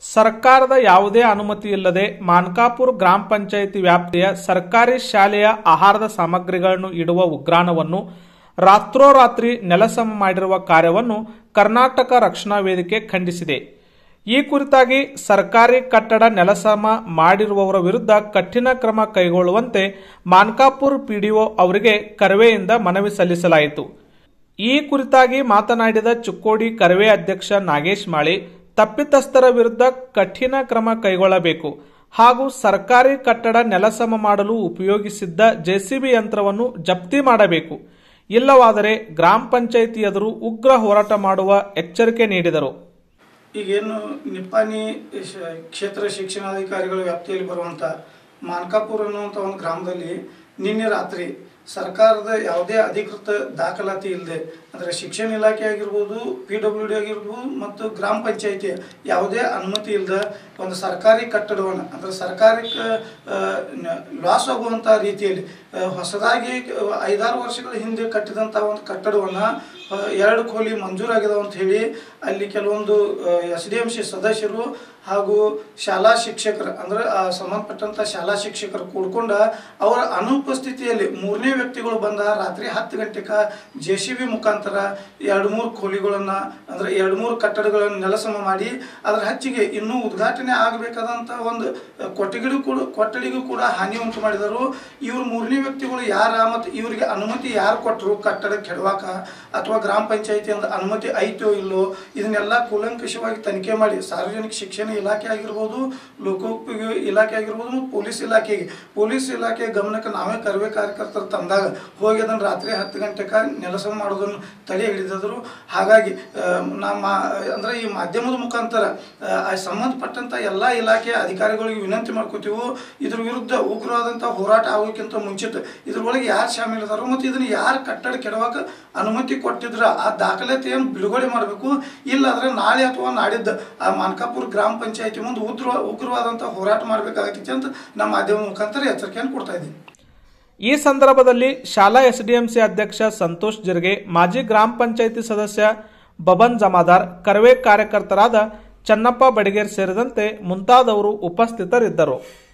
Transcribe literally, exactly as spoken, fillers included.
ಸರ್ಕಾರದ ಯಾವುದೇ ಅನುಮತಿ ಇಲ್ಲದೆ ಮಾನ್ಕಾಪುರ ಗ್ರಾಮ ಪಂಚಾಯಿತಿ ವ್ಯಾಪ್ತಿಯ ಸರ್ಕಾರಿ ಶಾಲೆಯ ಆಹಾರದ ಸಾಮಗ್ರಿಗಳನ್ನು ಇಡುವ ಉಗ್ರಾಣವನ್ನು ರಾತ್ರೋರಾತ್ರಿ ನೆಲಸಮ ಮಾಡಿರುವ ಕಾರ್ಯವನ್ನು ಕರ್ನಾಟಕ ರಕ್ಷಣಾ ವೇದಿಕೆ ಖಂಡಿಸಿದೆ. ಈ ಕುರಿತಾಗಿ ಸರ್ಕಾರಿ ಕಟ್ಟಡ ನೆಲಸಮ ಮಾಡಿರುವವರ ವಿರುದ್ಧ ಕಠಿಣ ಕ್ರಮ ಕೈಗೊಳ್ಳುವಂತೆ ಮಾನ್ಕಾಪುರ ಪಿಡಿಒ ಅವರಿಗೆ ಕರವೆಯಿಂದ ಮನವಿ ಸಲ್ಲಿಸಲಾಯಿತು. ಈ ಕುರಿತಾಗಿ ಮಾತನಾಡಿದ ಚಿಕ್ಕೋಡಿ ಕರವೆ ಅಧ್ಯಕ್ಷ ನಾಗೇಶ್ ಮಾಳಿ, ತಪ್ಪಿತಸ್ಥರ ವಿರುದ್ಧ ಕಠಿಣ ಕ್ರಮ ಕೈಗೊಳ್ಳಬೇಕು ಹಾಗೂ ಸರ್ಕಾರಿ ಕಟ್ಟಡ ನೆಲಸಮ ಮಾಡಲು ಉಪಯೋಗಿಸಿದ್ದ ಜೆಸಿಬಿ ಯಂತ್ರವನ್ನು ಜಪ್ತಿ ಮಾಡಬೇಕು, ಇಲ್ಲವಾದರೆ ಗ್ರಾಮ ಪಂಚಾಯಿತಿ ಎದುರು ಉಗ್ರ ಹೋರಾಟ ಮಾಡುವ ಎಚ್ಚರಿಕೆ ನೀಡಿದರು. ಈಗೇನು ನಿಪ್ಪಾಣಿ ಕ್ಷೇತ್ರ ಶಿಕ್ಷಣಾಧಿಕಾರಿಗಳ ವ್ಯಾಪ್ತಿಯಲ್ಲಿ ಬರುವಂಥ ಮಾನ್ಕಾಪುರ ಅನ್ನುವಂಥ ಒಂದು ಗ್ರಾಮದಲ್ಲಿ ನಿನ್ನೆ ರಾತ್ರಿ ಸರ್ಕಾರದ ಯಾವುದೇ ಅಧಿಕೃತ ದಾಖಲಾತಿ ಇಲ್ಲದೆ, ಅಂದರೆ ಶಿಕ್ಷಣ ಇಲಾಖೆ ಆಗಿರ್ಬೋದು, ಪಿ ಡಬ್ಲ್ಯೂ ಡಿ ಆಗಿರ್ಬೋದು ಮತ್ತು ಗ್ರಾಮ ಪಂಚಾಯಿತಿ ಯಾವುದೇ ಅನುಮತಿ ಇಲ್ಲದೆ ಒಂದು ಸರ್ಕಾರಿ ಕಟ್ಟಡವನ್ನು, ಅಂದರೆ ಸರ್ಕಾರಕ್ಕೆ ಲಾಸ್ ಆಗುವಂಥ ರೀತಿಯಲ್ಲಿ ಹೊಸದಾಗಿ ಐದಾರು ವರ್ಷಗಳ ಹಿಂದೆ ಕಟ್ಟಿದಂಥ ಒಂದು ಕಟ್ಟಡವನ್ನು ಎರಡು ಕೋಲಿ ಮಂಜೂರಾಗಿದಾವೆ ಅಂತ ಹೇಳಿ ಅಲ್ಲಿ ಕೆಲವೊಂದು ಎಸ್ ಡಿ ಎಂ ಸಿ ಸದಸ್ಯರು ಹಾಗೂ ಶಾಲಾ ಶಿಕ್ಷಕರು, ಅಂದರೆ ಸಂಬಂಧಪಟ್ಟಂಥ ಶಾಲಾ ಶಿಕ್ಷಕರು ಕೂಡ್ಕೊಂಡ ಅವರ ಅನುಪಸ್ಥಿತಿಯಲ್ಲಿ ಮೂರನೇ ವ್ಯಕ್ತಿಗಳು ಬಂದ ರಾತ್ರಿ ಹತ್ತು ಗಂಟೆಗೆ ಜೆ ಸಿ ಬಿ ಮುಖಾಂತರ ಎರಡು ಮೂರು ಕೋಲಿಗಳನ್ನು, ಅಂದರೆ ಎರಡು ಮೂರು ಕಟ್ಟಡಗಳನ್ನು ನೆಲಸಮ ಮಾಡಿ ಅದರ ಹಚ್ಚಿಗೆ ಇನ್ನೂ ಉದ್ಘಾಟನೆ ಆಗಬೇಕಾದಂಥ ಒಂದು ಕೊಠಡಿಗೂ ಕೂಡ ಕೊಠಡಿಗೂ ಕೂಡ ಹಾನಿ ಉಂಟು ಮಾಡಿದರು. ಇವರು ಮೂರನೇ ವ್ಯಕ್ತಿಗಳು ಯಾರ ಮತ್ತು ಇವರಿಗೆ ಅನುಮತಿ ಯಾರು ಕೊಟ್ಟರು ಕಟ್ಟಡ ಕೆಡವಾಕ, ಅಥವಾ ಗ್ರಾಮ ಪಂಚಾಯಿತಿಯಿಂದ ಅನುಮತಿ ಐತೋ ಇಲ್ಲೋ, ಇದನ್ನೆಲ್ಲ ಕೂಲಂಕಷವಾಗಿ ತನಿಖೆ ಮಾಡಿ ಸಾರ್ವಜನಿಕ ಶಿಕ್ಷಣ ಇಲಾಖೆ ಆಗಿರ್ಬೋದು, ಲೋಕೋಪಯೋಗಿ ಇಲಾಖೆ ಆಗಿರ್ಬೋದು ಮತ್ತು ಪೊಲೀಸ್ ಇಲಾಖೆಗೆ ಪೊಲೀಸ್ ಇಲಾಖೆ ಗಮನಕ್ಕೆ ನಾವೇ ಕರವೇ ಕಾರ್ಯಕರ್ತರು ತಂದಾಗ ಹೋಗಿ ಅದನ್ನು ರಾತ್ರಿ ಹತ್ತು ಗಂಟೆಗೆ ನೆಲಸಮ ಮಾಡೋದನ್ನು ತಡೆ ಹಿಡಿದಿದ್ರು. ಹಾಗಾಗಿ ನಮ್ಮ ಅಂದರೆ ಈ ಮಾಧ್ಯಮದ ಮುಖಾಂತರ ಸಂಬಂಧಪಟ್ಟಂಥ ಎಲ್ಲ ಇಲಾಖೆಯ ಅಧಿಕಾರಿಗಳಿಗೆ ವಿನಂತಿ ಮಾಡ್ಕೋತೀವಿ, ಇದ್ರ ವಿರುದ್ಧ ಉಗ್ರವಾದಂಥ ಹೋರಾಟ ಆಗೋಕ್ಕಿಂತ ಮುಂಚಿತ ಇದ್ರೊಳಗೆ ಯಾರು ಶಾಮೀಲಿದಾರೋ ಮತ್ತು ಇದನ್ನು ಯಾರು ಕಟ್ಟಡ ಕೆಡವಾಕ ಅನುಮತಿ ಕೊಟ್ಟಿದ್ರ ಆ ದಾಖಲಾತಿಯನ್ನು ಬಿಡುಗಡೆ ಮಾಡಬೇಕು. ಇಲ್ಲಾಂದ್ರೆ ನಾಳೆ ಅಥವಾ ನಾಡಿದ್ದು ಆ ಮಾನ್ಕಾಪುರ ಗ್ರಾಮ ಪಂಚಾಯಿತಿ ಮುಂದೆ ಉಗ್ರ ಉಗ್ರವಾದಂಥ ಹೋರಾಟ ಮಾಡಬೇಕಾಗತ್ತೆ ಅಂತ ನಮ್ಮ ಮಾಧ್ಯಮ ಮುಖಾಂತರ ಎಚ್ಚರಿಕೆಯನ್ನು ಕೊಡ್ತಾ ಇದ್ದೀನಿ. ಈ ಸಂದರ್ಭದಲ್ಲಿ ಶಾಲಾ ಎಸ್ಡಿಎಂಸಿ ಅಧ್ಯಕ್ಷ ಸಂತೋಷ್ ಜಿರ್ಗೆ, ಮಾಜಿ ಗ್ರಾಮ ಪಂಚಾಯಿತಿ ಸದಸ್ಯ ಬಬನ್ ಜಮಾದಾರ್, ಕರವೇ ಕಾರ್ಯಕರ್ತರಾದ ಚನ್ನಪ್ಪ ಬಡಿಗೇರ್ ಸೇರಿದಂತೆ ಮುಂತಾದವರು ಉಪಸ್ಥಿತರಿದ್ದರು.